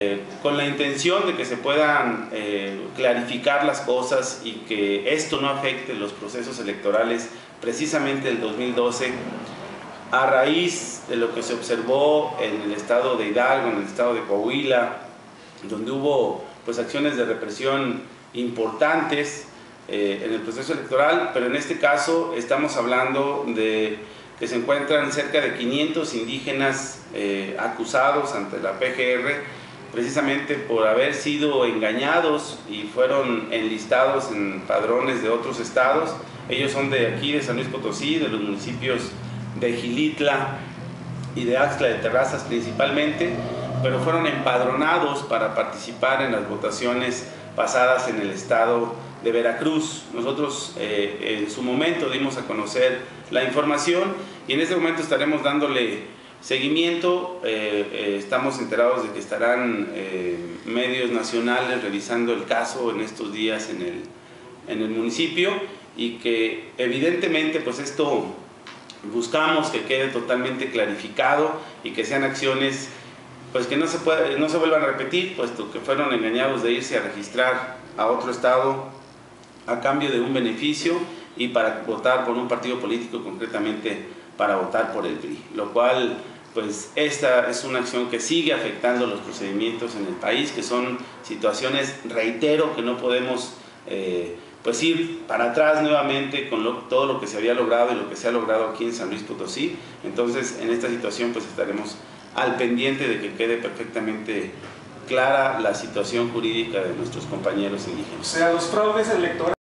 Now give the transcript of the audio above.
Con la intención de que se puedan clarificar las cosas y que esto no afecte los procesos electorales precisamente del 2012, a raíz de lo que se observó en el estado de Hidalgo, en el estado de Coahuila, donde hubo pues acciones de represión importantes en el proceso electoral, pero en este caso estamos hablando de que se encuentran cerca de 500 indígenas acusados ante la PGR precisamente por haber sido engañados y fueron enlistados en padrones de otros estados. Ellos son de aquí, de San Luis Potosí, de los municipios de Xilitla y de Axtla de Terrazas principalmente, pero fueron empadronados para participar en las votaciones pasadas en el estado de Veracruz. Nosotros en su momento dimos a conocer la información y en este momento estaremos dándole seguimiento. Estamos enterados de que estarán medios nacionales revisando el caso en estos días en el municipio y que evidentemente pues esto buscamos que quede totalmente clarificado y que sean acciones pues que no se vuelvan a repetir, puesto que fueron engañados de irse a registrar a otro estado a cambio de un beneficio y para votar por un partido político, concretamente para votar por el PRI, lo cual pues esta es una acción que sigue afectando los procedimientos en el país, que son situaciones, reitero, que no podemos pues ir para atrás nuevamente con todo lo que se había logrado y lo que se ha logrado aquí en San Luis Potosí. Entonces en esta situación pues estaremos al pendiente de que quede perfectamente clara la situación jurídica de nuestros compañeros indígenas. O sea, los fraudes electorales